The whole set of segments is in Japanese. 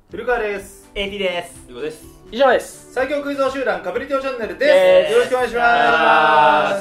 古川です。 AP です。 りょうです。 以上です。 最強クイズ王集団かぶりておチャンネルです。よろしくお願いします。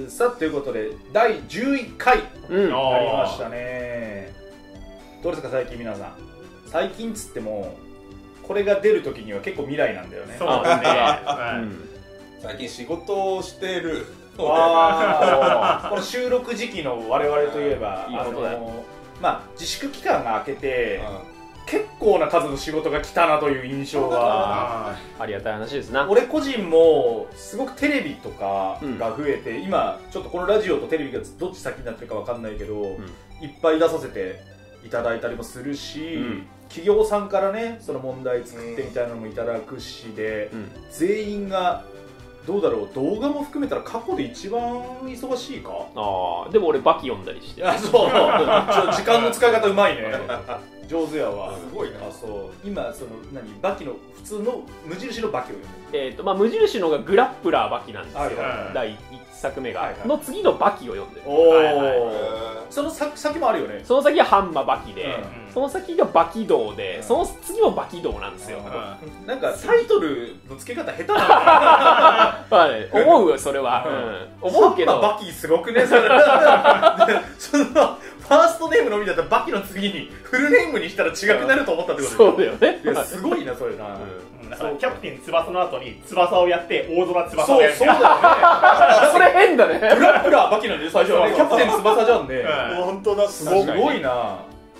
さあということで第11回になりましたね。どうですか最近皆さん。最近っつってもこれが出る時には結構未来なんだよね。 そうですね。 最近仕事をしてる。 この収録時期の我々といえば自粛期間が明けて、結構な数の仕事が来たなという印象はありがたい話ですな。 俺個人もすごくテレビとかが増えて、今ちょっとこのラジオとテレビがどっち先になってるかわかんないけど、いっぱい出させていただいたりもするし、企業さんからねその問題作ってみたいなのもいただくしで、全員がどうだろう、動画も含めたら過去で一番忙しいか。 でも俺バキ読んだりして。 そう時間の使い方うまいね。上手やわ。 すごいな。 そう今そのバキの普通の無印のバキを読んでる。 無印のがグラップラーバキなんですよ。第1作目がの次のバキを読んでる。 その先もあるよね。 その先はハンマバキで、その先がバキ道で、その次もバキ道なんですよ。 なんかタイトルの付け方下手なんだね。思うよそれは。思うけど。 ハンマバキすごくねそれ。そのファーストネームのみだったらバキの次にフルネームにしたら違くなると思ったってことそうだよね。 いやすごいなそれな。 キャプテン翼の後に翼をやって大空翼をやる。 そうだよね。 それ変だね。 グラップラーバキなんで最初はね。キャプテン翼じゃんね。 本当だ。 すごいな。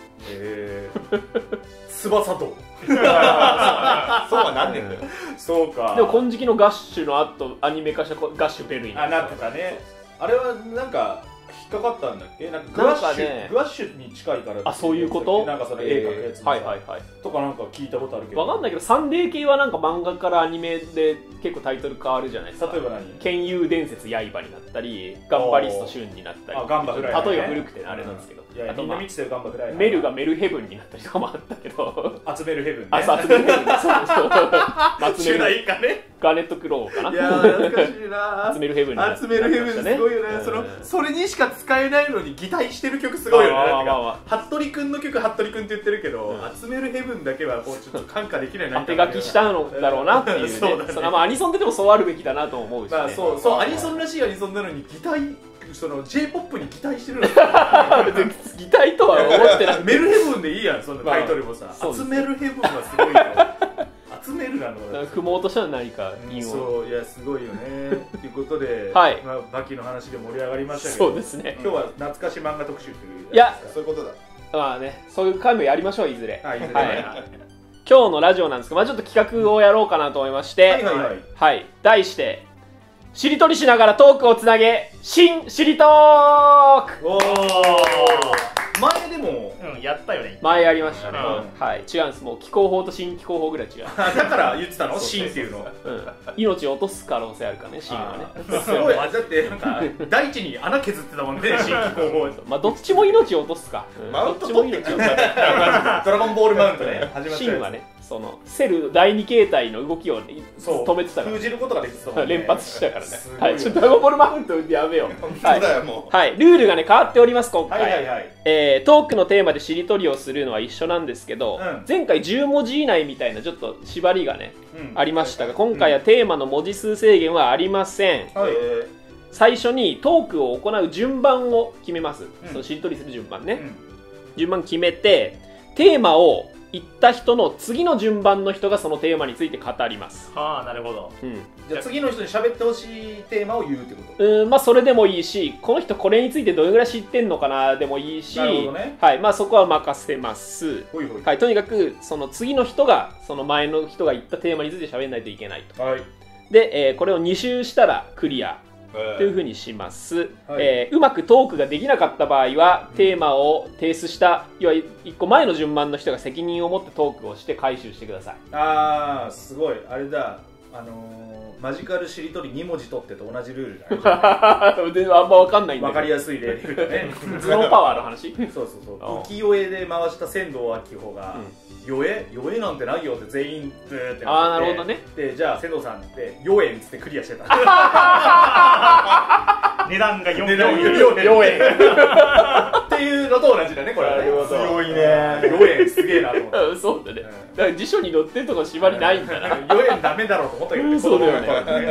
翼と。 そうはなんねんだよ。 そうか。 でも金色のガッシュの後アニメ化したガッシュベルイン。 なってたね。あれはなんか引っかかったんだっけ？なんかグワッシュに近いから。 そういうこと？ なんかその絵描くやつとかなんか聞いたことあるけど。 わかんないけどサンデー系はなんか漫画からアニメで結構タイトル変わるじゃないですか。 例えば何？ 剣友伝説刃になったり、ガンバリストシュンになったり。 ガンバフライ。 例えば古くてあれなんですけど。 あとみんな見てたよガンバフライ。 メルがメルヘブンになったりとかもあったけど。 集めるヘブンね。 集めるヘブン。そう。 主題歌ね。 ガーネットクローかな。 いや懐かしいな。 集めるヘブン。 集めるヘブンすごいよね。それにしか使えないのに擬態してる曲すごいよね。服部くんの曲服部くんって言ってるけど、集めるヘブンだけはこうちょっと感化できないな。 当て書きしたのだろうなっていうね。そのアニソンででもそうあるべきだなと思うしね。 そうアニソンらしいアニソンなのに擬態、その J-POP に擬態してるの。 擬態とは思ってない。 メルヘブンでいいやん、そのタイトルもさ。集めるヘブンはすごいよ。集めるなの。 不毛としては何かいいそういやすごいよね。ということで、バキの話で盛り上がりましたけど。 そうですね。 今日は懐かし漫画特集という。 いやそういうことだ。 まあね、そういう回もやりましょういずれ。 はい。 今日のラジオなんですけど、ちょっと企画をやろうかなと思いまして、題してしりとりしながらトークをつなげ新しりトーク。 前でもやったよね。 前やりましたね。違うんです。もう気候法と新気候法ぐらい違う。 だから言ってたの新っていうの。 命を落とす可能性あるからね、新はね。 すごい。だってなんか大地に穴削ってたもんね、新気候法。 まあどっちも命を落とすか。 マウント取ってドラゴンボールマウントね。 新はね、そのセル第2形態の動きを止めてたから。 封じることができてたもんね。 連発したからね。はい、ちょっとドラゴンボールマウントやめよう。 本当だよもう。 はい、ルールがね変わっております今回。トークのテーマでしりとりをするのは一緒なんですけど、前回10文字以内みたいなちょっと縛りがねありましたが、今回はテーマの文字数制限はありません。最初にトークを行う順番を決めます。そのしりとりする順番ね。順番決めてテーマを言った人の次の順番の人がそのテーマについて語ります。 なるほど。 じゃあ次の人に喋ってほしいテーマを言うってこと？ まあそれでもいいし、この人これについてどれぐらい知ってんのかなでもいいし、はい、まあそこは任せます。はい、とにかくその次の人がその前の人が言ったテーマについて喋んないといけないと。で、これを2周したらクリア。というふうにします。うまくトークができなかった場合は、テーマを提出した要は1個前の順番の人が責任を持ってトークをして回収してください。 すごいあれだ。マジカルしりとり2文字取ってと同じルールじゃない。 あんま分かんないんだけど。 分かりやすい例で言うとね。 頭脳パワーの話。 そう浮世絵で回した仙道明穂が酔えなんてないよって全員ブーってなるほどね。 でじゃあ仙道さんって酔えんっつってクリアしてた。 値段が4円っていうののと同じだねこれはね。 強いね。 4円すげえなと思って。 そうだね。だから辞書に載ってるとか縛りないんだな。 4円ダメだろうと思ったけどね。 そうだよね。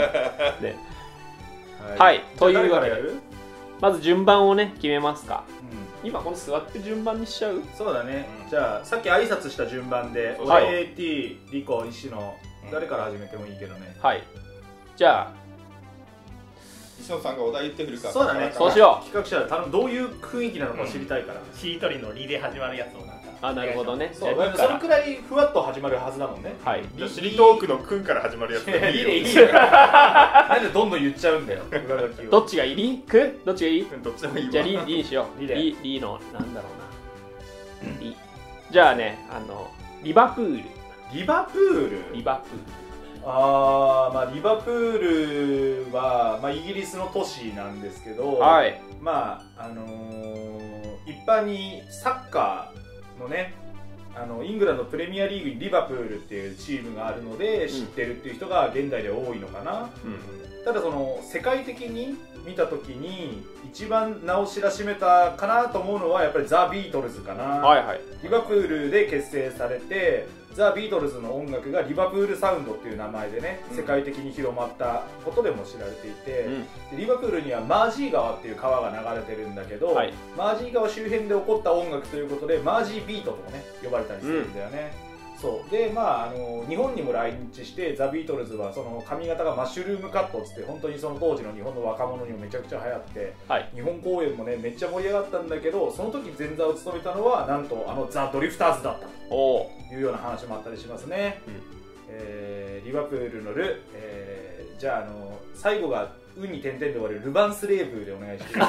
はい、というわけでまず順番をね決めますか。今この座って順番にしちゃう。 そうだね。じゃあさっき挨拶した順番で AT リコ石野誰から始めてもいいけどね。 はい。じゃあ石野さんがお題言ってくるから。 そうだね。 そうしよう。 企画者頼む。どういう雰囲気なのか知りたいから。 しりとりの「り」で始まるやつをなんか。 あ、なるほどね。 そう、そのくらいふわっと始まるはずだもんね。 はい。 じゃあしりトークの「くん」から始まるやつ。 いいね、いいね。なんでどんどん言っちゃうんだよ。 どっちがいい？り？く？どっちがいい？ どっちでもいいわ。 じゃありにしよう。りのなんだろうな。り。じゃあね、リバプール。 リバプール。 リバプール。 まあリバプールはまあイギリスの都市なんですけど、 はい。 まあ一般にサッカーのね。イングランドプレミアリーグにリバプールっていうチームがあるので知ってるっていう人が現代で多いのかな、ただその世界的に見た時に一番名を知らしめたかなと思うのはやっぱりザ・ビートルズかな、 はいはい、 リバプールで結成されてザ・ビートルズの音楽がリバプールサウンドっていう名前でね、世界的に広まったことでも知られていて、でリバプールにはマージー川っていう川が流れてるんだけど、はい、マージー川周辺で起こった音楽ということでマージービートともね呼ばれたりするんだよね、そうでまあ日本にも来日してザ・ビートルズはその髪型がマッシュルームカットっつって本当にその当時の日本の若者にもめちゃくちゃ流行って、はい、日本公演もねめっちゃ盛り上がったんだけどその時前座を務めたのはなんとザ・ドリフターズだったというような話もあったりしますね、リバプールのル、じゃあ最後が運に点々で終わるルヴァンスレーブでお願いして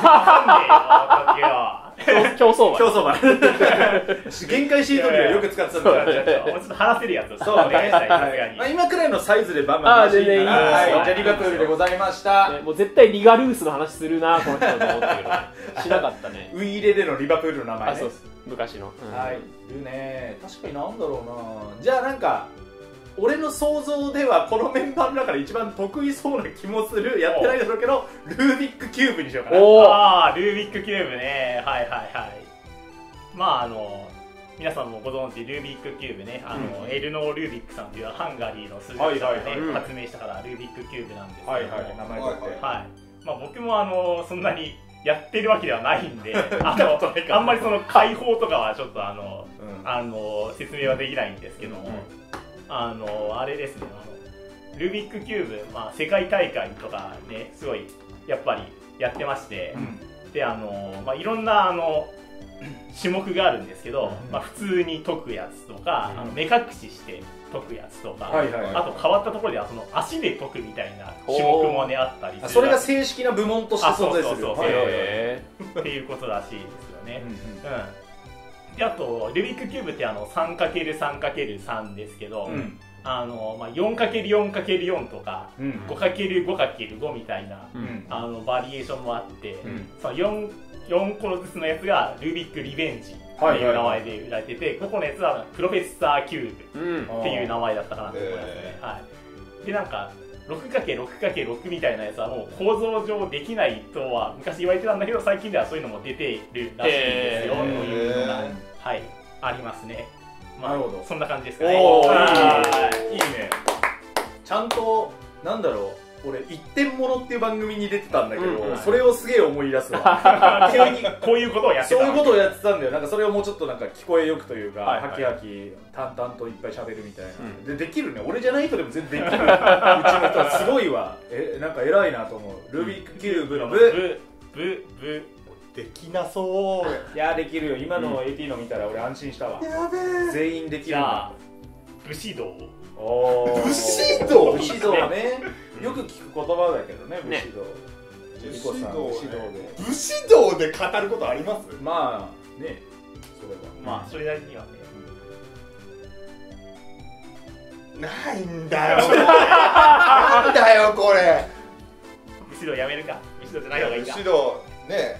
競走馬競走馬限界シートにはよく使ってたんだからもうちょっと話せるやつそうね今くらいのサイズでバンバン出していいかな。じゃあリバプールでございました。 もう絶対リガルースの話するなこの人と思ったけどしなかったね。 ウイイレでのリバプールの名前ね。 そうです昔のはいいるね。確かになんだろうな。じゃあなんか俺の想像ではこのメンバーの中で一番得意そうな気もするやってないだろうけどルービックキューブにしようかな。 ああルービックキューブねはいはいはいまあ皆さんもご存知ルービックキューブねエルノー・ルービックさんというハンガリーの数学者がね発明したからルービックキューブなんですけどもはいはい名前とってはいまあ僕もそんなにやってるわけではないんであんまりその解放とかはちょっと説明はできないんですけどもあれですねルービックキューブ、まあ、世界大会とかねすごいやっぱりやってまして、でまあ、いろんな種目があるんですけど、まあ、普通に解くやつとか、目隠しして解くやつとか、あと変わったところではその足で解くみたいな種目もねあったりする。 それが正式な部門として存在するっていうことらしいですよね。であとルービックキューブって3×3×3 ですけど、まあ、4×4×4 とか、5×5×5 みたいな、バリエーションもあって、その4個ずつのやつがルービックリベンジっていう名前で売られてて、5個のやつはプロフェッサーキューブっていう名前だったかなと思いますね。でなんか 6×6×6 みたいなやつはもう構造上できないとは昔言われてたんだけど最近ではそういうのも出てるらしいですよというのが、はい、ありますね。まあ、なるほどそんな感じですかね。 いいね。ちゃんとなんだろう俺一点物っていう番組に出てたんだけど、それをすげえ思い出すわ。 急にこういうことをやってた。 そういうことをやってたんだよ。なんかそれをもうちょっとなんか聞こえよくというか、ハキハキ淡々といっぱい喋るみたいな。できるね。俺じゃない人でも全然できる。うちの人はすごいわ。なんか偉いなと思う。ルービックキューブのブできなそう。 いやできるよ。今の AT の見たら俺安心したわ。やべえ。全員できるんだ。 武士道。 武士道。 武士道ね。よく聞く言葉だけどね、武士道。 武士道で語ることあります？ まあね、 それはまあそれなりにはね。 ないんだよ。なんだよこれ。 武士道やめるか。武士道じゃない方がいいか。 武士道ね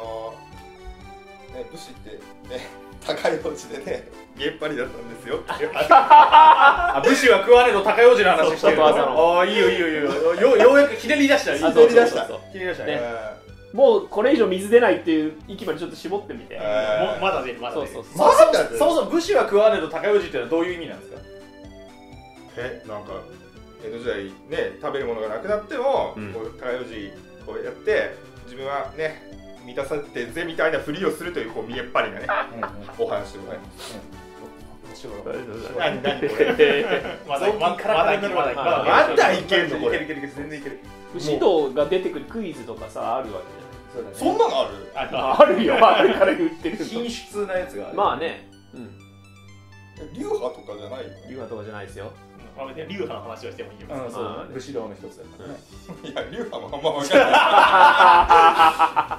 武士ってね高い土地でねげっぱりだったんですよ。 武士は食わねえと高い王子の話してる。ああいいよいいよいいよ。ようやくひねり出した。 ひねり出した。 ひねり出したね。 もうこれ以上水出ないっていう域までちょっと絞ってみて、 まだ出るまだ出る。 そもそも武士は食わねど高氏っていうのはどういう意味なんですか？ なんか江戸時代ね食べるものがなくなっても、こう高氏をやって自分はね満たされてぜみたいなふりをするというこう見えっ張りなねお話でございます。何これ？ まだいけるのこれ？ 全然いける。 武士道が出てくるクイズとかさあるわけじゃない？ そんなのある？ あるよ、あるから言ってる。 品質なやつがある。 まあね、 流派とかじゃないよね。 流派とかじゃないですよ。 流派の話をしてもいいよ。 そう武士道の一つだからね。 いや流派もあんま分かんない。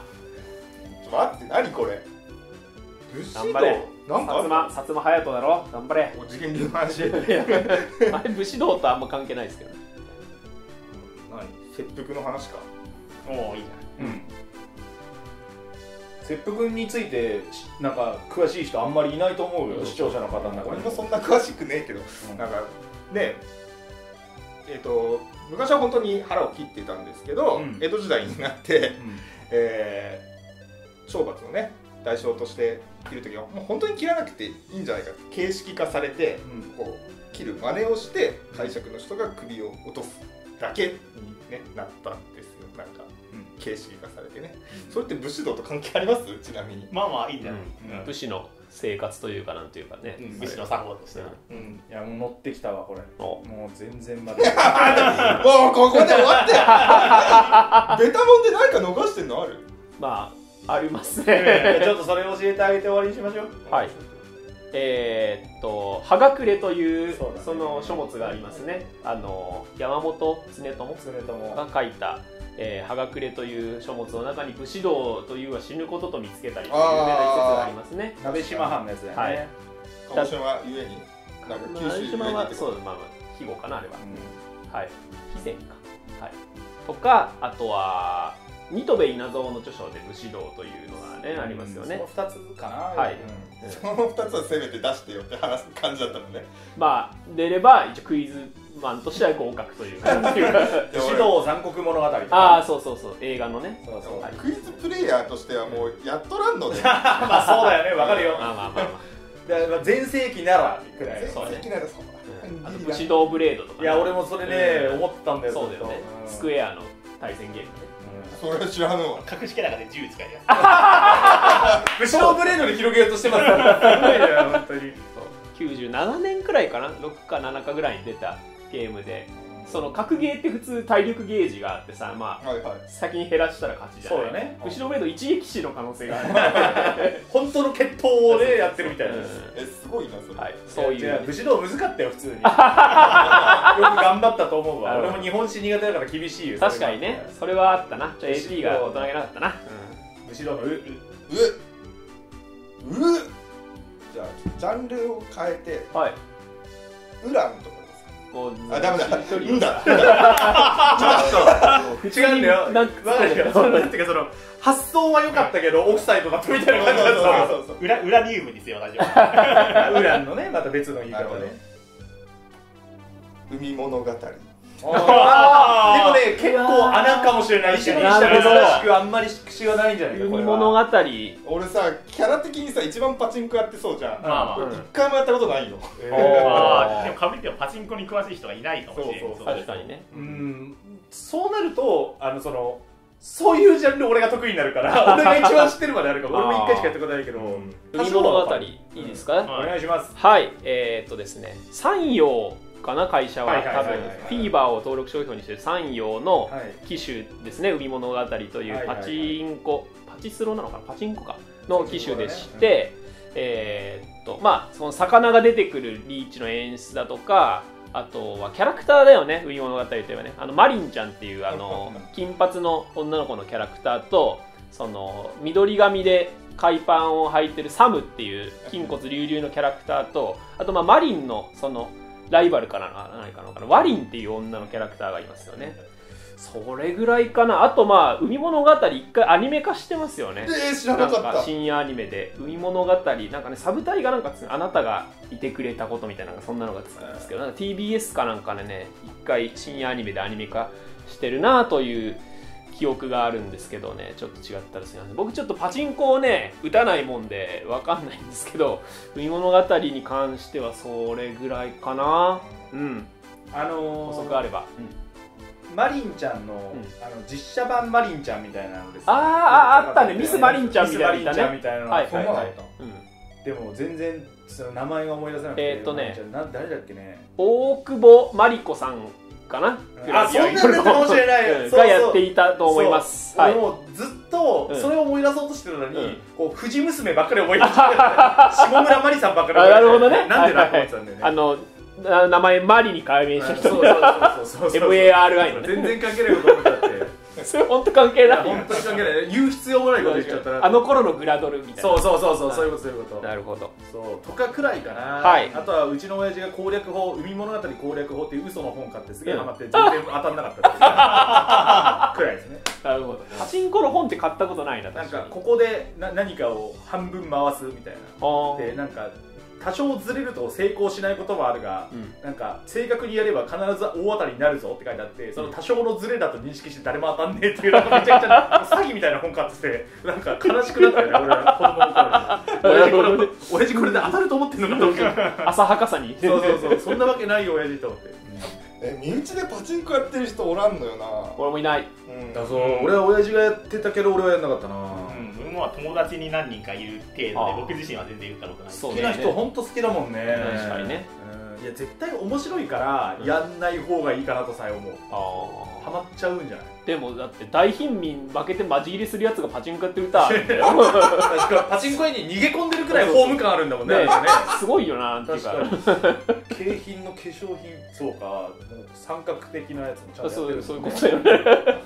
ちょっと待って、何これ？武士道なんか薩摩隼人だろ、頑張れ。 お次元流の話。 あれ武士道とあんま関係ないですけど。 切腹の話か。 おお、いいじゃん。 切腹についてなんか詳しい人あんまりいないと思うよ、視聴者の方の中俺もそんな詳しくねえけど、なんかね昔は本当に腹を切っていたんですけど、江戸時代になって、懲罰のね代償として切るときはもう本当に切らなくていいんじゃないか、形式化されて、こう切る真似をして解釈の人が首を落とすだけに、ね、なったんですよ。なんか、形式化されてね。それって武士道と関係あります？ちなみに。 まあまあいいんじゃない？ 武士の生活というかなんというかね。 武士の作法としては。 いやもう乗ってきたわこれ。もう全然まだ。 もうここで終わってよ。ベタモンで何か逃してんのある？ まあありますね。 ちょっとそれ教えてあげて終わりにしましょう。 はい。葉隠れというその書物がありますね。山本経友が書いた葉隠れという書物の中に武士道というは死ぬことと見つけたりという有名な一節がありますね。 鍋島藩のやつだよね。 鹿児島ゆえになんか九州鍋島はそうまあ肥後かなあれは。はい。肥前か。はい。とかあとは新渡戸稲造の著書で武士道というのがねありますよね。 その2つかな。 はい。その2つはせめて出してよって話す感じだったのね。 まあ出れば一応クイズマンとしては合格というか。 武士道残酷物語。 ああそう映画のね。 クイズプレイヤーとしてはもうやっとらんので。 まあそうだよね、わかるよ。 まあ。 全盛期ならくらい。 全盛期ならそうだ。武士道ブレードとか。 いや俺もそれね思ったんだよ。 そうだよね。スクエアの対戦ゲームね。 それ知らぬわ。 隠しキャラがで銃使えるやつ。武士道ブレードで広げようとしてます。すごいね本当に。 97年くらいかな、6か7かぐらいに出たゲームで、その格ゲーって普通体力ゲージがあってさ、まあ先に減らしたら勝ちじゃない。 そうだね。 武士道ブレード一撃死の可能性がある。 本当の決闘をねやってるみたいな。 すごいなそれ。 そういう武士道難かったよ普通に。よく頑張ったと思うわ。俺も日本史苦手だから厳しいよ。 確かにね、それはあったな。AP が大人げなかったな。 武士道のじゃあジャンルを変えて、ウランとかですか。ダメだ。うんだ。 違うんだよ。なんていうかその発想は良かったけどオフサイドだったみたいな感じだった。 ウラニウムにせよ同じよ。 ウランのねまた別の言い方で。 海物語。 でもね結構穴かもしれないし、珍しくあんまり口がないんじゃないか。 海物語。 俺さキャラ的にさ一番パチンコやってそうじゃん。一回もやったことないよ。 でもかぶってもパチンコに詳しい人がいないかもしれない。 確かにね。 そうなるとそういうジャンル俺が得意になるから俺が一番知ってるまであるから俺も一回しかやったことないけど。 海物語いいですか。 お願いします。 はい。ですね山陽かな会社は多分フィーバーを登録商標にしている山陽の機種ですね。海物語というパチスロなのかな、パチンコかの機種でして、まあその魚が出てくるリーチの演出だとか、あとはキャラクターだよね。海物語といえばね、マリンちゃんっていう金髪の女の子のキャラクターと、その緑髪で海パンを履いてるサムっていう筋骨隆々のキャラクターと、あとマリンのそのライバルかな何かな、ワリンっていう女のキャラクターがいますよね。それぐらいかな。あと海物語一回アニメ化してますよね。 知らなかった。 深夜アニメで海物語なんかね、サブタイがなんかあなたがいてくれたことみたいなそんなのがつくんですけど、なんか TBS かなんかでね一回深夜アニメでアニメ化してるなという記憶があるんですけどね、ちょっと違ったらすみません。僕ちょっとパチンコをね打たないもんでわかんないんですけど、海物語に関してはそれぐらいかな。うん。補足あれば。 マリンちゃんの、実写版マリンちゃんみたいなのです、ね、 あったね、ミスマリンちゃんみたいなね。 はいはいはい。でも全然その名前が思い出せなくて、誰だっけね。 大久保真理子さんかな。 あ、そんなんだったかもしれない。 がやっていたと思います。 俺もずっとそれを思い出そうとしてるのに、こう藤娘ばっかり覚えてた。下村まりさんばっかり覚えてた。 なるほどね。 なんでなって思ってたんだよね。 名前マリに改名した人。 そう MARI のね。 全然関係ないこと思っちゃって。 それ本当関係ない。 本当に関係ない。言う必要もないこと言っちゃったな。 あの頃のグラドルみたいな。 そういうこと。 なるほど。 そうとかくらいかな。 はい。 あとはうちの親父が攻略法、海物語攻略法っていう嘘の本買ってすげえハマって全然当たんなかったくらいですね。 なるほど。パチンコの本って買ったことないな。 なんかここで何かを半分回すみたいな。でなんか。多少ずれると成功しないこともあるが、なんか正確にやれば必ず大当たりになるぞって書いてあって、その多少のずれだと認識して誰も当たんねえっていう、なんかめちゃくちゃ詐欺みたいな本買ってて、なんか悲しくなったよね、俺は子供の頃に。親父これで当たると思ってんのかと思って。 浅はかさに。 そうそんなわけないよ親父と思って。 身内でパチンコやってる人おらんのよな。 俺もいない。 俺は親父がやってたけど俺はやんなかったな。 友達に何人かいる程度で、僕自身は全然言ったことない。 好きな人本当好きだもんね。 確かにね。 いや絶対面白いからやんない方がいいかなとさえ思う。ハマっちゃうんじゃない。 でもだって大貧民負けてマジ切りするやつがパチンコやってる歌確かパチンコ屋に逃げ込んでるくらいホーム感あるんだもんね。 すごいよな。確かに景品の化粧品、そうか、三角的なやつもちゃんとやってる。 そういうことだよね。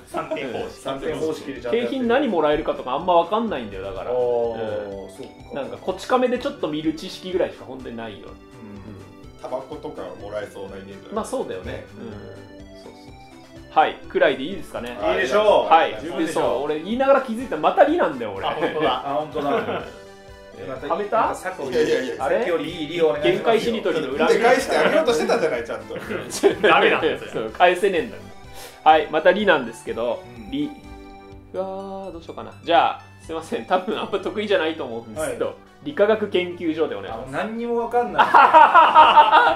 3点方式で景品何もらえるかとかあんま分かんないんだよ。だからなんかこち亀でちょっと見る知識ぐらいしか本当にないよ。 タバコとかもらえそうなイメージ。 まあそうだよね。はい、くらいでいいですかね。 いいでしょう。 はい、そう、俺言いながら気づいたらまたリなんだよ俺。 あ、本当だ。 あ、本当だ。 はめた？ さっきよりいいリをお願いします。 限界しりとりの裏で返してあげようとしてたじゃない、ちゃんと。 ダメなんですよ。 返せねえんだよ。はい、またリなんですけど、リ。うわー、どうしようかな。じゃあ、すいません、多分あんま得意じゃないと思うんですけど、理化学研究所でお願いします。 何にもわかんない。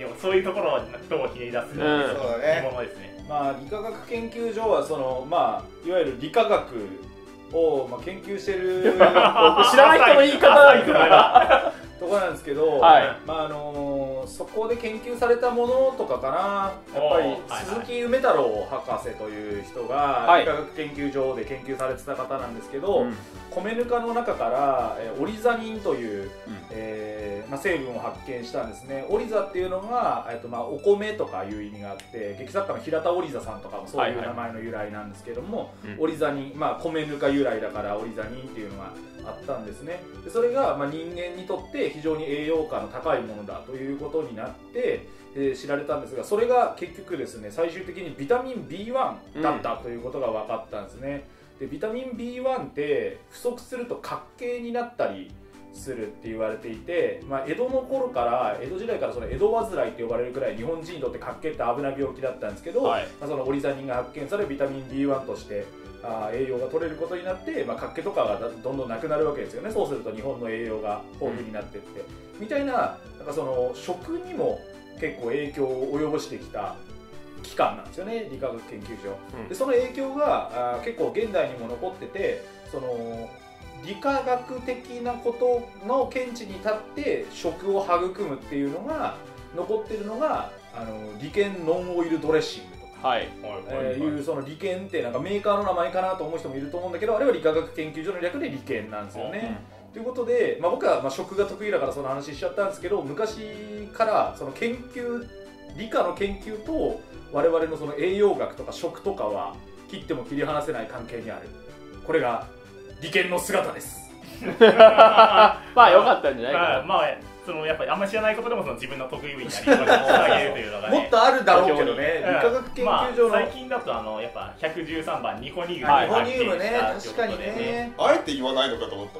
でもそういうところをどうひねり出すのものですね。 まあ理化学研究所はそのまあいわゆる理化学を研究してる知らない人の言い方なんですよね。 ところなんですけど、そこで研究されたものとかかな。やっぱり鈴木梅太郎博士という人が理化学研究所で研究されてた方なんですけど、米ぬかの中からオリザニンという成分を発見したんですね。オリザっていうのがお米とかいう意味があって、劇作家の平田オリザさんとかもそういう名前の由来なんですけども、オリザニン、米ぬか由来だからオリザニンっていうのがあったんですね。でそれが人間にとって非常に栄養価の高いものだということになって、知られたんですが、それが結局ですね、最終的にビタミン B1 だったということが分かったんですね。でビタミン B1 って不足すると角形になったりするって言われていて、江戸の頃から江戸時代からその江戸患いって呼ばれるくらい日本人にとって角形って危ない病気だったんですけど、そのオリザニンが発見されビタミン B1 として栄養が取れることになって、角形とかがどんどんなくなるわけですよね。そうすると日本の栄養が豊富になっていって、みたいな、なんかその食にも結構影響を及ぼしてきた機関なんですよね、理化学研究所。でその影響が結構現代にも残ってて、その理化学的なことの見地に立って食を育むっていうのが残ってるのが理研ノンオイルドレッシングとかいうその理研ってなんかメーカーの名前かなと思う人もいると思うんだけど、あれは理化学研究所の略で理研なんですよね。ということで、僕は食が得意だからその話しちゃったんですけど、昔からその研究、理科の研究と我々のその栄養学とか食とかは切っても切り離せない関係にある。これが理研の姿です。 まあ良かったんじゃないかな。 やっぱりあんまり知らないことでも自分の得意分野につなげるというのがね。 もっとあるだろうけどね。理化学研究所の最近だとやっぱ113番ニコニウム。 ニコニウムね、確かにね。 あえて言わないのかと思った。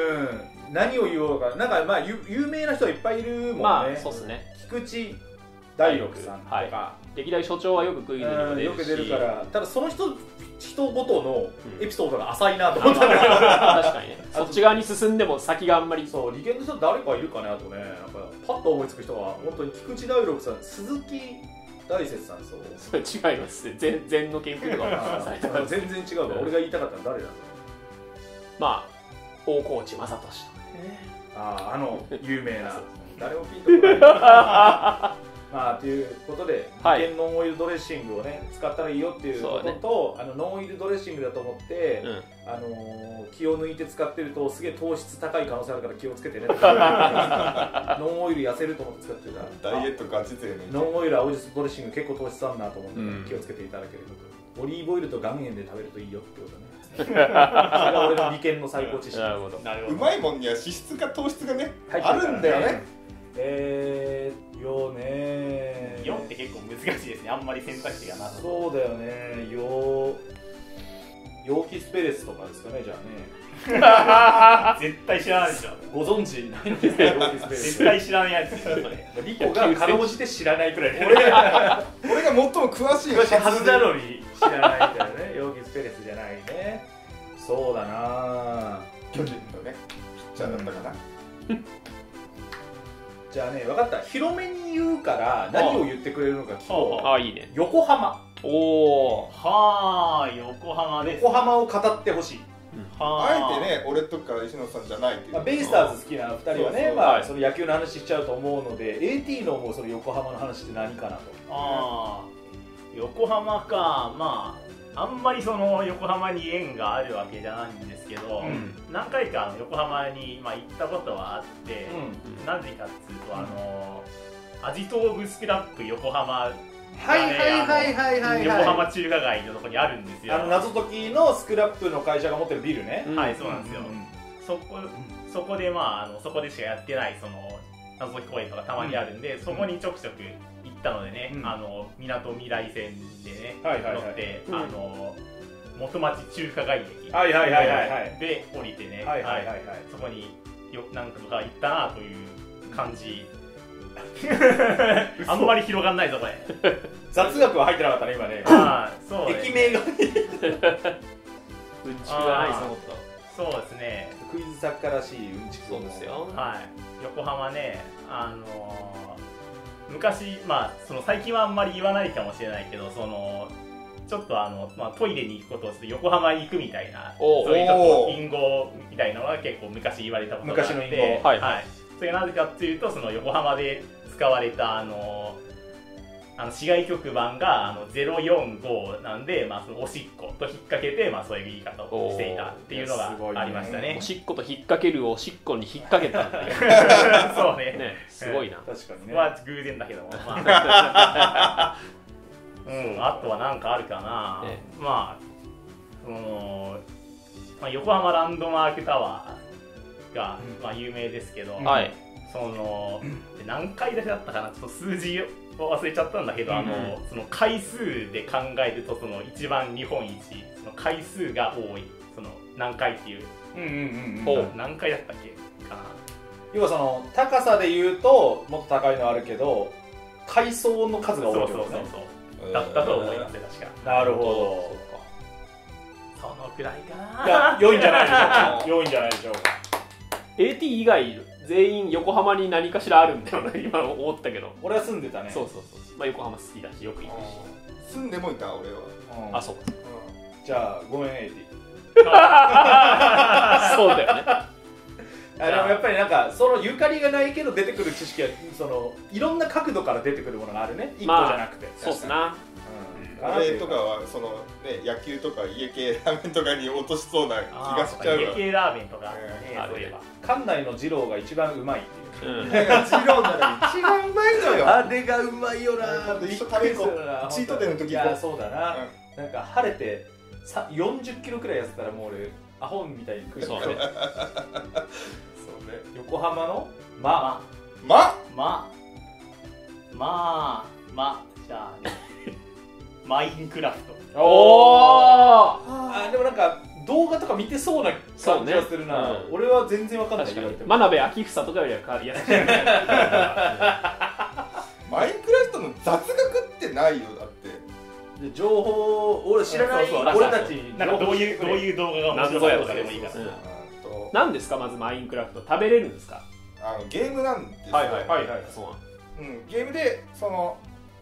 何を言おうか、なんか有名な人はいっぱいいるもんね。 そうですね。 菊池大六さんとか、 歴代所長はよくクイズにも出るし、 よく出るから、ただその人ごとのエピソードが浅いなと思ったんだけど、確かにね、そっち側に進んでも先があんまり。 そう、理研の人誰かいるかね、あとね、なんかパッと思いつく人は本当に菊池大六さん、鈴木大拙さん。 そう違いますね、禅の研究とかされてます。 全然違うわ。俺が言いたかったのは誰だろう。 まあ大河内正俊とかね、 有名な誰もピンとこないまあということで、理研ノンオイルドレッシングをね使ったらいいよっていうことと、ノンオイルドレッシングだと思って、気を抜いて使ってるとすげえ糖質高い可能性あるから気をつけてねノンオイル痩せると思って使ってるからダイエットガチ勢ね。 ノンオイル青じそドレッシング結構糖質あるなと思って気をつけていただければと。オリーブオイルと岩塩で食べるといいよってことね。それが俺の理研の最高知識。 なるほど。 うまいもんには脂質か糖質がねあるんだよね。 よって結構難しいですね。あんまり選択肢がなさそうだよね。ヨーキスペレスとかですかね、じゃあね。 絶対知らないでしょ。 ご存知ないんですか、ヨーキスペレス。 絶対知らないやつですよ、それ。 リコがかろうじて知らないくらい。 俺が最も詳しいはずなのに知らないみたいなね。ヨーキスペレスじゃないね。そうだな。 巨人のね、ピッチャーだったかな。 じゃあね、分かった。広めに言うから何を言ってくれるのか聞こう。 いいね。 横浜。 横浜です。 横浜を語ってほしい。 あえてね、俺とか石野さんじゃないっていう。 ベイスターズ好きな2人はね、まあその野球の話しちゃうと思うので、AT のもうその横浜の話って何かなと。 横浜か、まああんまりその横浜に縁があるわけじゃないんですけど、何回か横浜に行ったことはあって、なぜかっていうとアジトーブスクラップ横浜横浜中華街のとこにあるんですよ。 謎解きのスクラップの会社が持ってるビルね。 はい、そうなんですよ。そこでそこでしかやってないその謎解き公演とかたまにあるんで、そこにちょくちょく行ったのでね、みなとみらい線でね乗って元町中華街駅で降りてね、そこに何度か行ったなという感じ。あんまり広がんないぞこれ。 雑学は入ってなかったね今ね。 そう駅名がうんちくがないそうですね。 クイズ作家らしいうんちく。 そうですよ。 横浜ね、昔その最近はあんまり言わないかもしれないけど、そのちょっとトイレに行くことをして横浜に行くみたいな、そういうちょっと隠語みたいなのが結構昔言われたことがあって、 昔の隠語。 それがなぜかっていうと、その横浜で使われた市外局番が045なんで、そのおしっこと引っ掛けて、そういう言い方をしていたっていうのがありましたね。 おしっこと引っ掛けるおしっこに引っ掛けたっていうそうね。 すごいな。 確かにね。 偶然だけども。あとは何かあるかな。横浜ランドマークタワーが有名ですけど、その何回だけだったかな、ちょっと数字を忘れちゃったんだけど、その回数で考えると、その一番日本一その回数が多い、その何回っていう、何回だったっけかな。 要はその高さで言うともっと高いのあるけど、階層の数が多いってことね。 そうだったと思いますね、確か。 なるほど。 そのくらいかな。 いや、良いんじゃないでしょうか。良いんじゃないでしょうか。 AT 以外全員横浜に何かしらあるんだよね、今思ったけど。 俺は住んでたね。 そう。横浜好きだしよく行くし。 住んでもいた俺は。 そう。 じゃあごめん AT。 そうだよね。 でもやっぱりなんかそのゆかりがないけど出てくる知識はそのいろんな角度から出てくるものがあるね。一個じゃなくて。 そうっすな。 俺とかはそのね、野球とか家系ラーメンとかに落としそうな気がしちゃうわ。 家系ラーメンとかそういえば館内の二郎が一番うまいっていう。 二郎なら一番うまいのよ。 あれがうまいよな。 一緒食べるの。チートデーの時。 いやそうだな。なんか晴れて40キロくらい痩せたらもう俺アホみたいに食う。そうね。横浜のじゃあマインクラフト。 でもなんか動画とか見てそうな感じがするな。俺は全然わかんない。 真鍋昭房とかよりは変わりやすい。 マインクラフトの雑学ってないよだって。 で情報俺知らない俺たちなんかどういう動画が面白いとかでもいいから。 何ですかまずマインクラフト食べれるんですか？ ゲームなんですよ。 はいはいはいはい。 そうなん。ゲームでその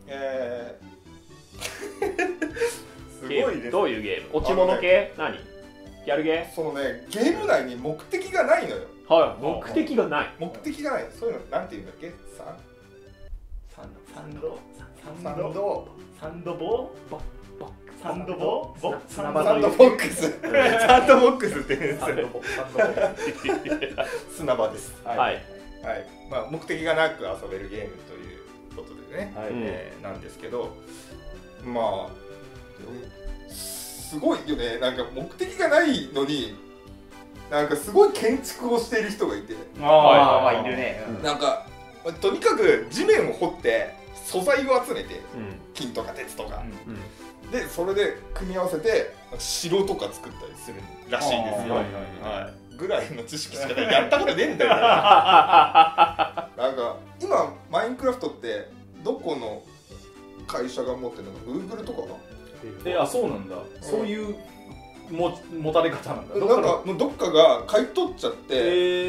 すごいです。 どういうゲーム？落ち物系？何？ギャルゲー？ そのねゲーム内に目的がないのよ。 はい。目的がない。 目的がない。そういうのなんて言うんだっけ？サンドボックスって言うんですよ。砂場です。はい。まあ目的がなく遊べるゲームということでね、なんですけど、まあすごいよね。なんか目的がないのに。なんかすごい建築をしている人がいて、 いるね。 なんかとにかく地面を掘って素材を集めて、金とか鉄とか、でそれで組み合わせて城とか作ったりするらしいんですよ。ぐらいの知識しかない。やったことねえんだよ。なんか今マインクラフトってどこの会社が持ってるのか、Google とかが。 あ、そうなんだ。そういう持たれ方なんだ。 なんかどっかが買い取っちゃって、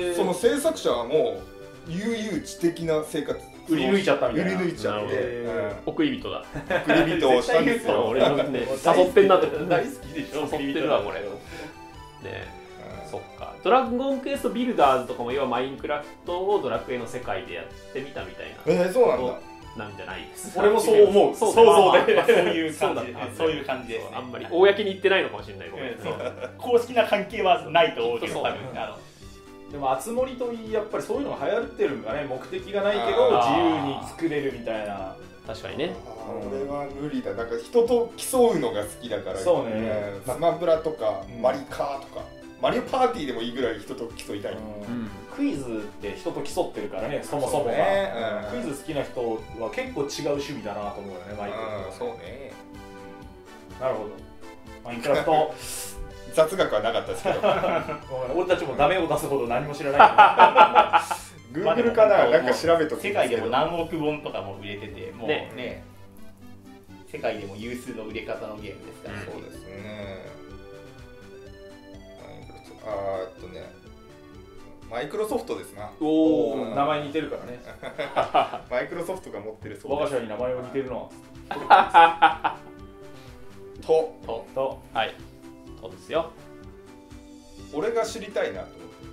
その制作者はもう悠々自適な生活売り抜いちゃったみたいな。 売り抜いちゃって、 送り人だ。 送り人をしたんですよ。 俺のね誘ってんなって大好きでしょ。 誘ってるわこれ。ね、そっか。ドラゴンクエストビルダーズとかも要はマインクラフトをドラクエの世界でやってみたみたいな。 そうなんだ。 なんじゃないです俺もそう思う。想像でそういう感じです。 あんまり公に言ってないのかもしれない。 公式な関係はないと思うけど、 でも熱盛といいやっぱりそういうのが流行ってるんかね。目的がないけど自由に作れるみたいな。 確かにね。 俺は無理だ。なんか人と競うのが好きだから。 そうね。 スマブラとかマリカーとかマリオパーティーでもいいぐらい人と競いたい。 クイズって人と競ってるからね、そもそもが。クイズ好きな人は結構違う趣味だなと思うよね、マインクラフト。 そうね。 なるほど。マインクラフト雑学はなかったですけど。 俺たちもダメを出すほど何も知らない。 Google かな、なんか調べとく。 世界でも何億本とかも売れてて、もうね、世界でも有数の売れ方のゲームですから。 そうですね。マイクロソフトですな。 おお、名前似てるからね。 マイクロソフトが持ってるそうです。我が社に名前は似てるの。 はい。とですよ。 俺が知りたいなと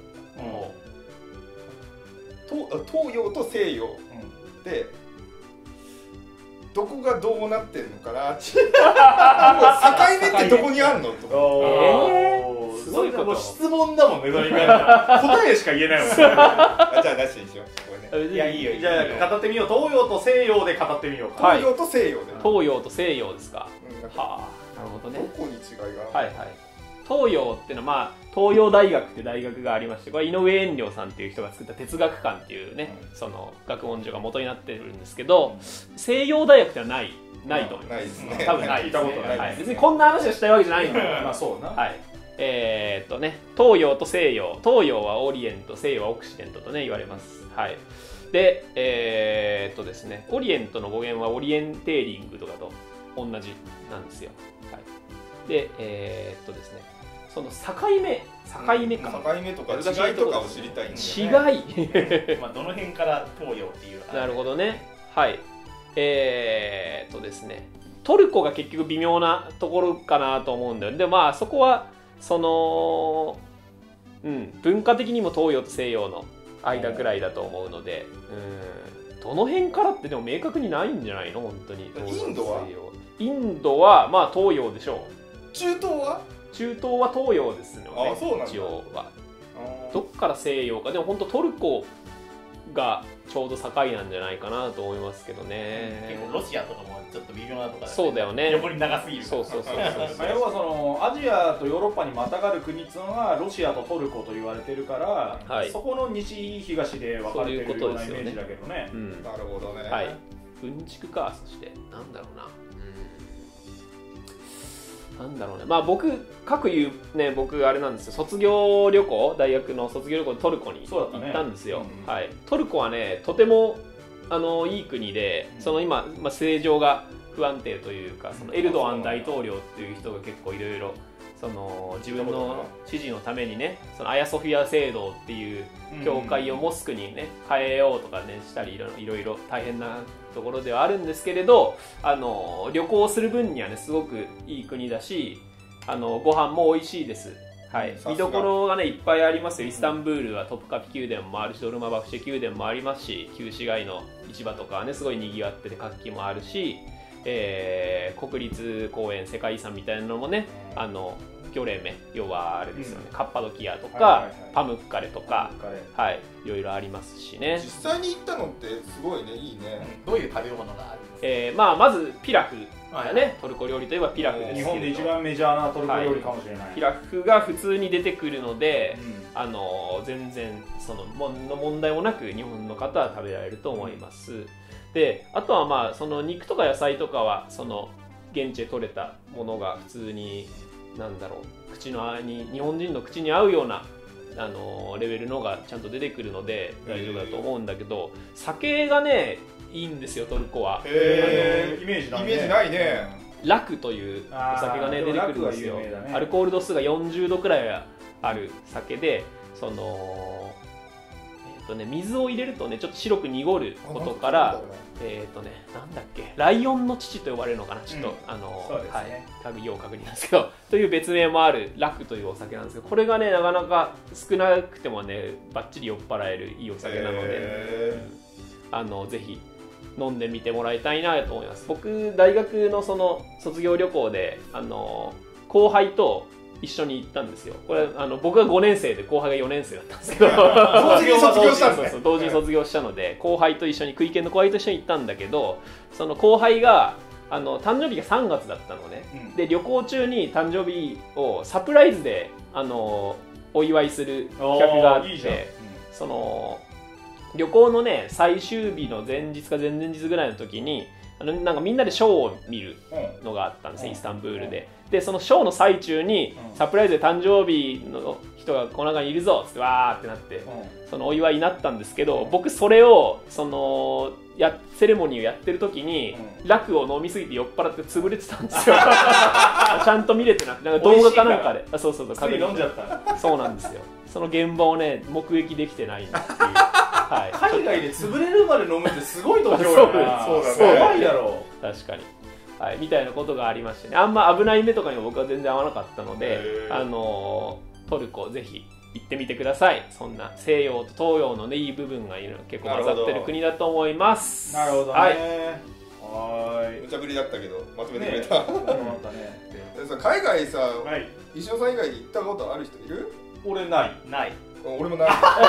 思って。東洋と西洋でどこがどうなってるのかな。境目ってどこにあんのとか。 すごいこと。質問だもんね、答えしか言えないもんね。じゃあなしにしよう。いやいいよ。じゃあ語ってみよう。東洋と西洋で語ってみようか。 東洋と西洋で。 東洋と西洋ですか。はあ、なるほどね。 どこに違いが。 はいはい。東洋っていうのはまあ東洋大学っていう大学がありまして、これ井上円良さんっていう人が作った哲学館っていうね、その学問所が元になってるんですけど、西洋大学ってのはないと思います。 ないですね。 多分ない。 聞いたことない。 別にこんな話をしたいわけじゃないんだよ。 まあそうな。 はい。東洋と西洋、東洋はオリエント、西洋はオクシデントとね言われます。はい。で、ですね、オリエントの語源はオリエンテーリングとかと同じなんですよ。はい。で、ですね、その境目か。 境目とか違いとかを知りたいんですよね。違い。 まあどの辺から東洋っていう。 なるほどね。はい。ですね、トルコが結局微妙なところかなと思うんだよね。でまあそこはその文化的にも東洋と西洋の間ぐらいだと思うので、どの辺からってでも明確にないんじゃないの本当に。インドはまあ東洋でしょう。中東は東洋ですよね。一応はどっから西洋か。でも本当トルコがちょうど境なんじゃないかなと思いますけどね。 結構ロシアとかもちょっと微妙なところ、 そうだよね。 横に長すぎる。 そう要はそのアジアとヨーロッパにまたがる国っていうのはロシアとトルコと言われてるから、はい、そこの西東で分かれてるようなイメージだけどね。 なるほどね。 はい。軍畜か。そしてなんだろうな。なんだろうね。まあ僕僕あれなんですよ。卒業旅行、大学の卒業旅行でトルコに行ったんですよ。はい。トルコはねとてもいい国で、その今、政情が不安定というか、そのエルドアン大統領っていう人が結構いろいろその自分の支持のためにね、そのアヤソフィア聖堂っていう教会をモスクにね変えようとかねしたり、いろいろ大変なところではあるんですけれど、旅行する分にはねすごくいい国だし、ご飯も美味しいです。はい、見どころがねいっぱいありますよ。イスタンブールはトプカピ宮殿もあるし、ドルマバフシェ宮殿もありますし、旧市街の市場とかはねすごい賑わってて活気もあるし、国立公園世界遺産みたいなのもね、魚嶺目、要はあれですよね、カッパドキアとか、パムッカレとか、はい、いろいろありますしね。 実際に行ったのってすごいね、いいね。 どういう食べ物があるんですか？まずピラフがね、トルコ料理といえばピラフですけど、 日本で一番メジャーなトルコ料理かもしれない。 ピラフが普通に出てくるので、全然その問題もなく日本の方は食べられると思います。で、あとはその肉とか野菜とかはその現地で採れたものが普通になんだろう、日本人の口に合うようなレベルのがちゃんと出てくるので大丈夫だと思うんだけど、酒がねいいんですよトルコは。 イメージないね。 ラクというお酒がね出てくるんですよ。アルコール度数が40度くらいある酒で、その水を入れるとねちょっと白く濁ることから、なんだっけ、ライオンの乳と呼ばれるのかな、ちょっと要確認なんですけど、という別名もあるラクというお酒なんですけど、これがねなかなか少なくてもねバッチリ酔っ払えるいいお酒なので、ぜひ飲んでみてもらいたいなと思います。僕大学のその卒業旅行で後輩と一緒に行ったんですよ。これ僕が5年生で後輩が4年生だったんですけど同時に卒業したんですね。 同時に卒業したので、後輩と一緒に食い犬の後輩と一緒に行ったんだけど、その後輩が誕生日が3月だったのね、で旅行中に誕生日をサプライズでお祝いする企画があって、その旅行のね最終日の前日か前々日ぐらいの時になんかみんなでショーを見るのがあったんですよ、イスタンブールで。でそのショーの最中にサプライズで誕生日の人がこの中にいるぞっつってわーってなって、そのお祝いになったんですけど、僕それをそのセレモニーをやってる時にラクを飲みすぎて酔っ払って潰れてたんですよちゃんと見れてなくて、なんか動画かなんかでそう確認飲んじゃった。 そうなんですよ。その現場をね目撃できてないんだっていうはい、海外で潰れるまで飲むってすごい度胸やな。 そうだね。 怖いだろう。 確かに。はい、みたいなことがありましてね、あんま危ない目とかにも僕は全然合わなかったので、トルコぜひ行ってみてください。そんな西洋と東洋のねいい部分が結構混ざってる国だと思います。 なるほどね。 はい。無茶ぶりだったけどまとめてくれた。海外さ、石野さん以外に行ったことある人いる？ 俺ない。 俺もない。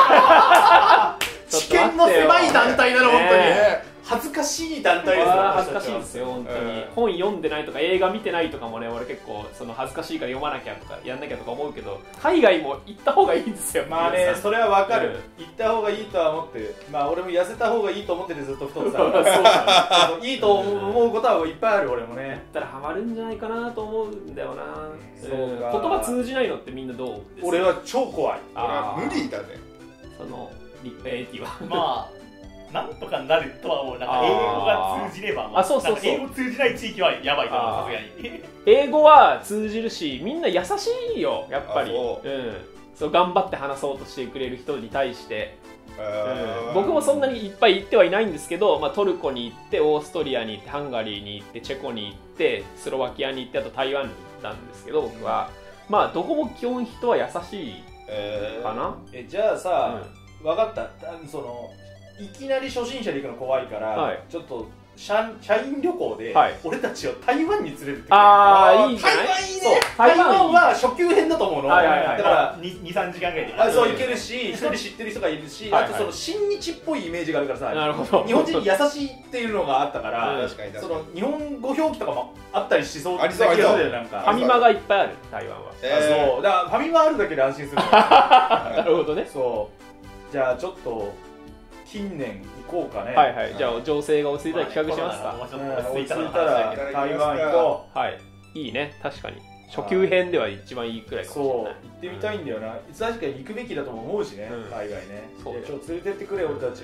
知見の狭い団体なの本当に。恥ずかしい団体です。 恥ずかしいですよ本当に。本読んでないとか映画見てないとかもね、俺結構その恥ずかしいから読まなきゃとかやんなきゃとか思うけど、海外も行った方がいいですよ。 まあね、それはわかる。行った方がいいとは思ってる。まあ俺も痩せた方がいいと思っててずっと太ってたからいいと思うことはいっぱいある。俺もね行ったらハマるんじゃないかなと思うんだよな。言葉通じないのってみんなどうですか？ 俺は超怖い。 無理だね。 そのリップエイティはまあなんとかなるとは思う。なんか英語が通じれば、英語通じない地域はやばいと思う。さすがに英語は通じるし、みんな優しいよやっぱり。そう頑張って話そうとしてくれる人に対して、僕もそんなにいっぱい行ってはいないんですけど、トルコに行って、オーストリアに行って、ハンガリーに行って、チェコに行って、スロバキアに行って、あと台湾に行ったんですけど、僕はどこも基本人は優しいかな。 じゃあさ、分かった。そのいきなり初心者で行くの怖いから、ちょっと社員旅行で俺たちを台湾に連れてってくれる。 いいじゃない。 台湾は初級編だと思うの。だから 2、3時間ぐらいでそう行けるし、一人知ってる人がいるし、あとその親日っぽいイメージがあるからさ、 なるほど、 日本人に優しいっていうのがあったから、その日本語表記とかもあったりしそうな気がするよ。なんかファミマがいっぱいある台湾は。 そうだからファミマあるだけで安心する。 なるほどね。 そうじゃあちょっと近年行こうかね。 じゃあ情勢が落ち着いたら企画しますか。 落ち着いたら台湾行こう。いいね、確かに初級編では一番いいくらいかもしれない。 そう行ってみたいんだよな。確かに行くべきだとも思うしね、海外ね。ちょっと連れてってくれ俺たちを。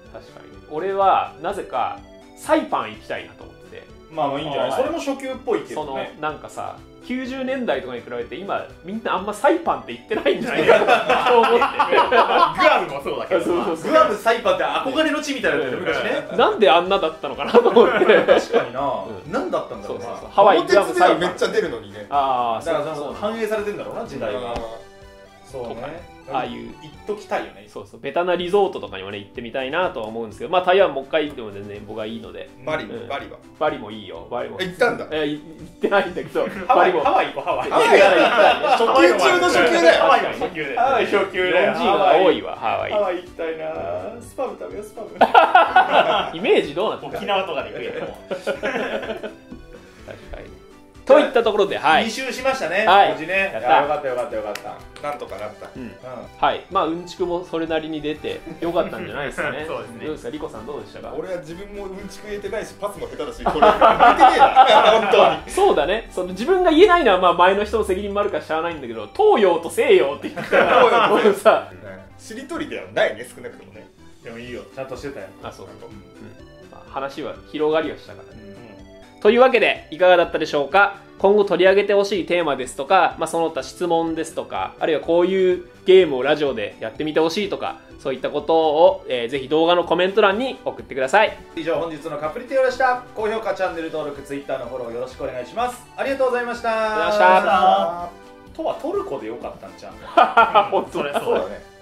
確かに俺はなぜかサイパン行きたいなと思って。 まあいいんじゃない。それも初級っぽいけどね。 そのなんかさ90年代とかに比べて今みんなあんまサイパンって言ってないんじゃないかなと思って。グアムもそうだけど、 グアムサイパンって憧れの地みたいなの昔ね。 なんであんなだったのかなと思って。確かにな。何だったんだろうな。 ハワイグアムサイパンめっちゃ出るのにね。 ああ、だから反映されてんだろうな時代が。そうね。 ああいう行っときたいよね。 そうそう、ベタなリゾートとかにもね行ってみたいなとは思うんですけど、まあ台湾もう一回行っても全然僕はいいので。 バリはバリもいいよ。バリも行ったんだ。 行ってないんだけど、 ハワイ行こう。ハワイ初級中の初級だよ。 ハワイ初級で。ハワイ初級で。 日本人が多いわ。ハワイ行きたいな。スパム食べようスパム。 イメージどうなってる？ 沖縄とかで行くよ。 確かに。といったところで、はい。 2周しましたね。 はい。 無事ね。よかったよかったよかった。 なんとかなった。 はい。まあうんちくもそれなりに出てよかったんじゃないですかね。 そうですね。 どうですか、リコさんどうでしたか？ 俺は自分もうんちく言えてないし、パスも下手だし、これ向いてねえな。本当に。 そうだね。その自分が言えないのはまあ前の人の責任もあるからしゃあないんだけど、東洋と西洋って言ってたら、もうさ、 しりとりではないね、少なくともね。 でもいいよ。ちゃんとしてたよ。 あ、そう。話は広がりはしたからね。というわけでいかがだったでしょうか。今後取り上げてほしいテーマですとか、まあ、その他質問ですとか、あるいはこういうゲームをラジオでやってみてほしいとか、そういったことを、ぜひ動画のコメント欄に送ってください。 以上本日のカプリティオでした。高評価、チャンネル登録、Twitter のフォローよろしくお願いします。ありがとうございました。 ありがとうございました。 とはトルコでよかったんじゃん。 本当そうだね。